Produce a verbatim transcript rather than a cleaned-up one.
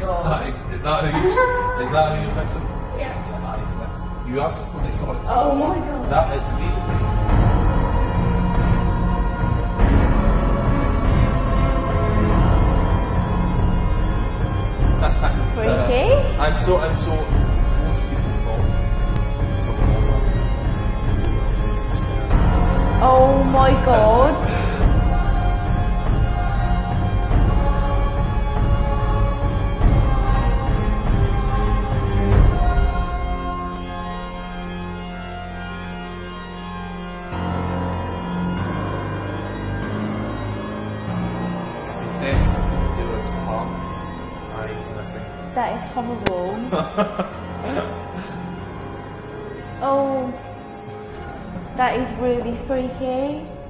That is, is that who you, is that who you picked? Yeah. Nice. You absolutely got it. Oh my god. That is the beat. Freaky. And so, and so, most people fall from the wall. Oh my god. Death, do its part. Eyes missing. That is horrible. Oh, that is really freaky.